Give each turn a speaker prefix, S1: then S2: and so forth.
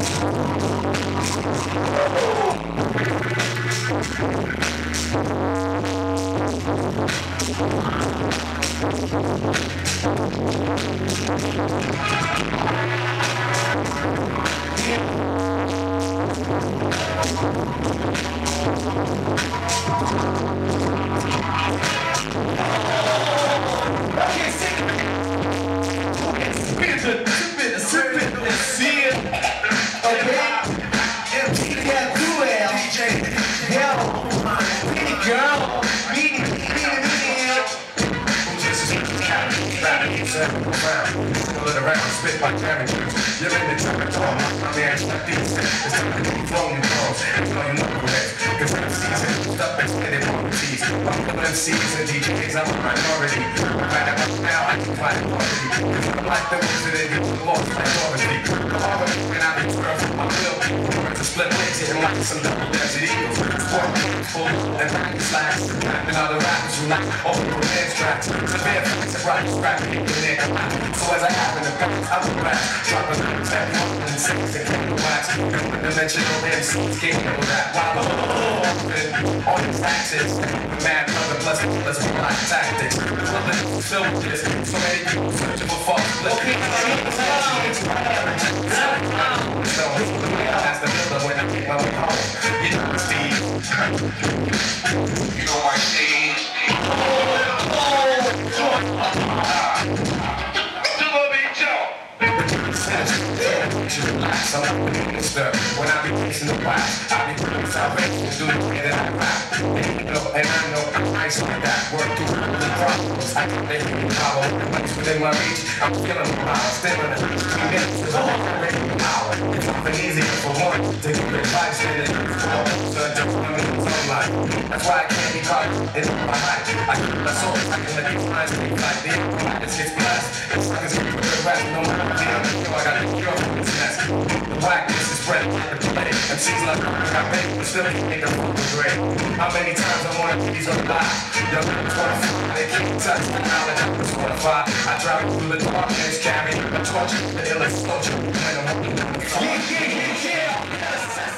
S1: Spit like Jerry Jones. You're in the trap at all. I'm here to step these. It's time to keep throwing your balls. And tell you knuckleheads. Cause I'm season. Stuff and spitting on the tees. I'm with MCs and DJs. I'm a minority. Right about now, I can find quality. Cause I'm like the wizard and you're lost like Dorothy. Already when I be twirled, I will be born to split legs hitting like some double-desert eagles. Sport full and back slacks. Rapping all the rappers who like all the dance tracks. Severe facts and right rapping in the neck. So as I happen to bounce, I will rap. Dropping lyrics that be open and six and candle wax. Dimensional MCs can't handle that. While I'm on these axes. Mad brother plus let's be like tactics. Brother still with this. So many people searching for false bliss. That's the middle when I get my way home. You know Steve. You know my Steve. I'm not the minister. When I be chasing the wax, I be bringing salvation to the way that I rap. And I know I'm nice like that. Work through the problems. I got the hidden power. When it's within my reach, I'm feeling the power. Still in the 3 minutes is all already an hour. It's often easier for one to give advice than it is for all. So just let me in sunlight. That's why I can't be caught in my height. I keep my soul. I can let these lines speak like the apparatus gets blessed. It's like it's good for the rest. No matter the other show, I got a cure for this mess. The blackness is spreading like the plague. MCs like I made, but still can't make the fucking grade. How many times I wanna be these on the line? Young niggas wanna fly, they can't touch the knowledge I was qualified. I travel through the darkness, carrying a torch, the illest soldier. When I'm walking down the floor. Yeah.